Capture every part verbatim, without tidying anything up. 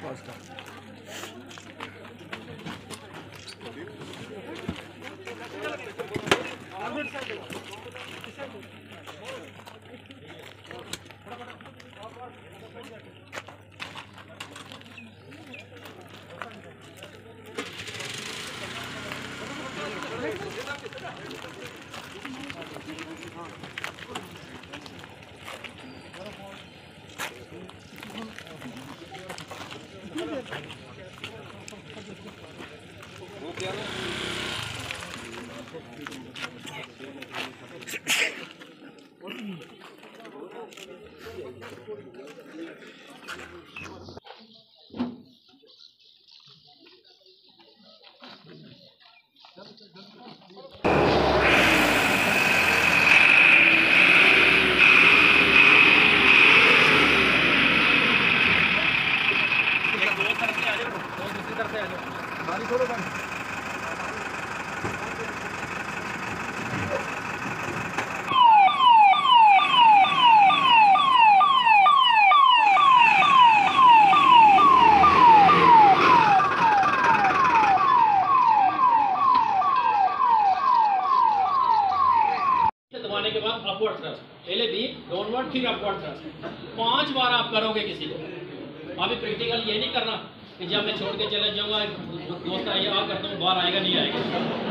दबाने के बाद अपवर्ड थ्रस्ट, पहले बी डाउनवर्ड फिर अपवर्ड थ्रस्ट, पांच बार आप करोगे किसी को। अभी प्रैक्टिकल ये नहीं करना कि जब मैं छोड़ के चले जाऊंगा दोस्त आइए आ करता हूँ, बाहर आएगा नहीं आएगा,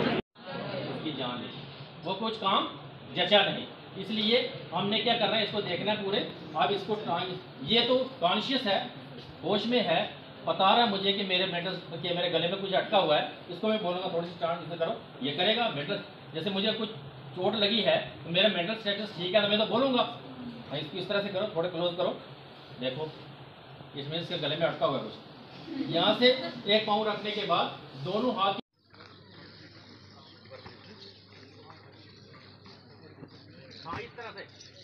उसकी जान नहीं, वो कुछ काम जचा नहीं। इसलिए हमने क्या करना है, इसको देखना है पूरे। अब इसको ये तो कॉन्शियस है, होश में है, बता रहा है मुझे कि मेरे मेटल के मेरे गले में कुछ अटका हुआ है, इसको मैं बोलूँगा थोड़ी सी स्टार्ट जैसे करो, ये करेगा। मेटल जैसे मुझे कुछ चोट लगी है तो मेरा मेंटल स्टेटस ठीक है तो मैं तो बोलूँगा, इसको इस तरह से करो, थोड़े क्लोज करो, देखो इसमें इसके गले में अटका हुआ है कुछ। यहाँ से एक पाँव रखने के बाद दोनों हाथ हाँ इस तरह से,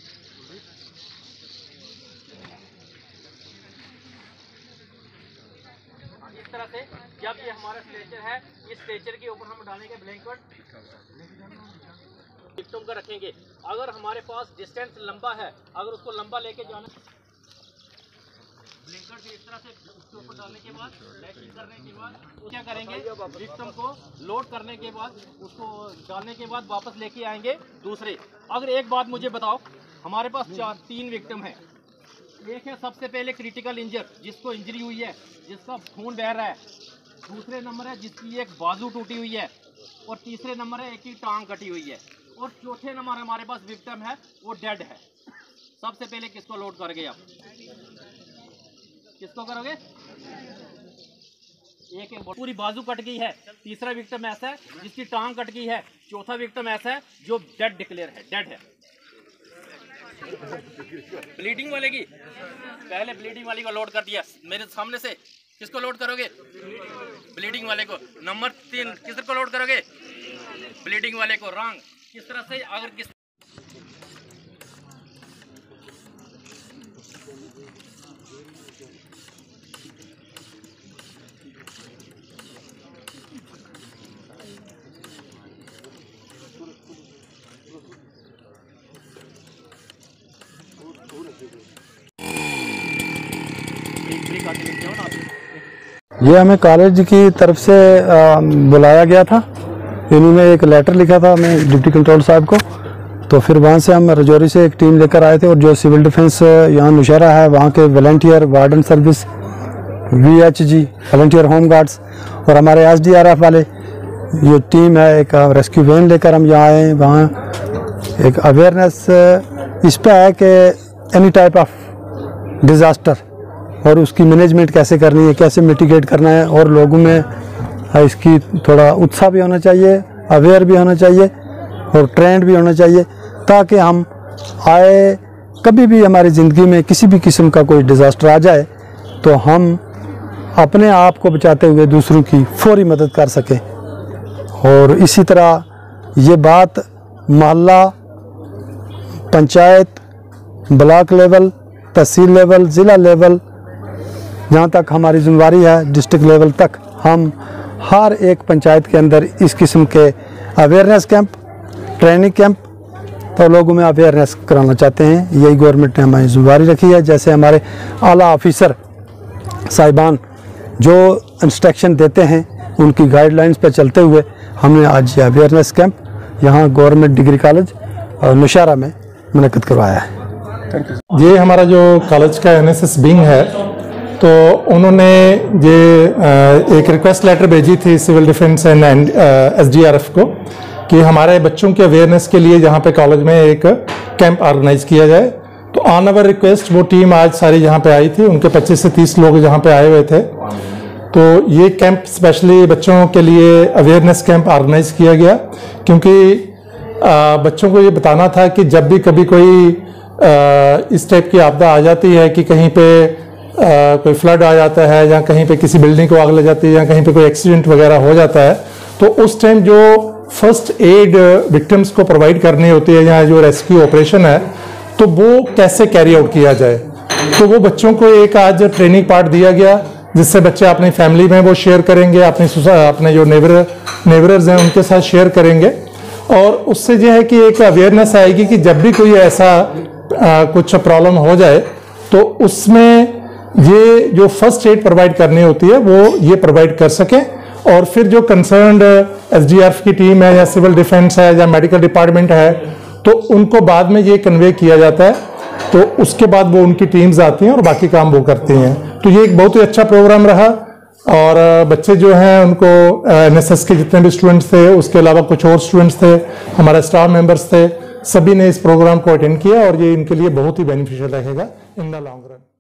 इस तरह से। जब ये हमारा स्ट्रेचर है, इस स्ट्रेचर के ऊपर हम डालेंगे ब्लैंकेट, विक्टिम का रखेंगे। अगर हमारे पास डिस्टेंस लंबा है, अगर उसको लंबा लेके जाना, ब्लैंकेट से इस तरह से उसके ऊपर डालने के बाद लैशिंग करने के बाद क्या करेंगे, विक्टिम को लोड करने के बाद उसको डालने के बाद वापस लेके आएंगे दूसरे। अगर एक बात मुझे बताओ, हमारे पास चार तीन विक्टिम हैं। एक है सबसे पहले क्रिटिकल इंजर, जिसको इंजरी हुई है, जिसका खून बह रहा है। दूसरे नंबर है जिसकी एक बाजू टूटी हुई है, और तीसरे नंबर है एक की टांग कटी हुई है, और चौथे नंबर हमारे पास विक्टिम है वो डेड है। सबसे पहले किसको लोड करोगे आप, किसको करोगे? एक एक पूरी बाजू कट गई है, तीसरा विक्टिम ऐसा है जिसकी टांग कट गई है, चौथा विक्टिम ऐसा है जो डेड डिक्लेयर है, डेड है। ब्लीडिंग वाले की पहले ब्लीडिंग वाली को लोड कर दिया मेरे सामने से, किसको लोड करोगे? ब्लीडिंग वाले को। नंबर तीन किसको लोड करोगे? ब्लीडिंग वाले को। रॉन्ग। किस तरह से, अगर किस ये हमें कॉलेज की तरफ से आ, बुलाया गया था। इन्होंने एक लेटर लिखा था हमें डिप्टी कंट्रोल साहब को, तो फिर वहाँ से हम रजौरी से एक टीम लेकर आए थे, और जो सिविल डिफेंस यहाँ नौशहरा है वहाँ के volunteer, warden service, VHG, volunteer home guards, और हमारे एसडीआरएफ वाले ये टीम है, एक रेस्क्यू वैन लेकर हम यहाँ आए। वहाँ एक अवेयरनेस इस पर है कि एनी टाइप ऑफ डिज़ास्टर और उसकी मैनेजमेंट कैसे करनी है, कैसे मिटिगेट करना है, और लोगों में इसकी थोड़ा उत्साह भी होना चाहिए, अवेयर भी होना चाहिए, और ट्रेंड भी होना चाहिए, ताकि हम आए कभी भी हमारी ज़िंदगी में किसी भी किस्म का कोई डिज़ास्टर आ जाए तो हम अपने आप को बचाते हुए दूसरों की फौरी मदद कर सकें। और इसी तरह ये बात मोहल्ला, panchayat, block level, tehsil level, ज़िला लेवल, जहाँ तक हमारी जिम्मेवारी है डिस्ट्रिक्ट लेवल तक, हम हर एक पंचायत के अंदर इस किस्म के अवेयरनेस कैंप, ट्रेनिंग कैंप, तो लोगों में अवेयरनेस कराना चाहते हैं। यही गवर्नमेंट ने हमारी जिम्मेवारी रखी है। जैसे हमारे आला ऑफिसर साहिबान जो इंस्ट्रक्शन देते हैं उनकी गाइडलाइंस पर चलते हुए हमने आज अवेयरनेस कैंप यहाँ गवर्नमेंट डिग्री कॉलेज और नौशहरा में मुनक़्क़द करवाया है। ये हमारा जो कॉलेज का एन एस एस विंग है, तो उन्होंने ये एक रिक्वेस्ट लेटर भेजी थी civil defence and S D R F को कि हमारे बच्चों के अवेयरनेस के लिए यहाँ पे कॉलेज में एक कैंप ऑर्गेनाइज किया जाए। तो ऑन आवर रिक्वेस्ट वो टीम आज सारी यहाँ पे आई थी, उनके पच्चीस से तीस लोग यहाँ पे आए हुए थे। तो ये कैंप स्पेशली बच्चों के लिए अवेयरनेस कैंप ऑर्गेनाइज किया गया, क्योंकि आ, बच्चों को ये बताना था कि जब भी कभी कोई आ, इस टाइप की आपदा आ जाती है कि कहीं पे आ, कोई फ्लड आ जाता है या कहीं पे किसी बिल्डिंग को आग लग जाती है या कहीं पे कोई एक्सीडेंट वगैरह हो जाता है, तो उस टाइम जो फर्स्ट एड विक्टिम्स को प्रोवाइड करनी होती है या जो रेस्क्यू ऑपरेशन है, तो वो कैसे कैरी आउट किया जाए। तो वो बच्चों को एक आज ट्रेनिंग पार्ट दिया गया, जिससे बच्चे अपनी फैमिली में वो शेयर करेंगे, अपनी अपने जो नेबर नेबरर्स हैं उनके साथ शेयर करेंगे, और उससे जो है कि एक अवेयरनेस आएगी कि जब भी कोई ऐसा आ, कुछ प्रॉब्लम हो जाए तो उसमें ये जो फर्स्ट एड प्रोवाइड करनी होती है वो ये प्रोवाइड कर सकें। और फिर जो concerned S D R F की टीम है या सिविल डिफेंस है या मेडिकल डिपार्टमेंट है, तो उनको बाद में ये कन्वे किया जाता है, तो उसके बाद वो उनकी टीम्स आती हैं और बाकी काम वो करती हैं। तो ये एक बहुत ही अच्छा प्रोग्राम रहा, और बच्चे जो हैं उनको एन एस एस के जितने भी स्टूडेंट्स थे, उसके अलावा कुछ और स्टूडेंट्स थे, हमारे स्टाफ मेंबर्स थे, सभी ने इस प्रोग्राम को अटेंड किया, और ये इनके लिए बहुत ही बेनिफिशियल रहेगा इन द लॉन्ग रन।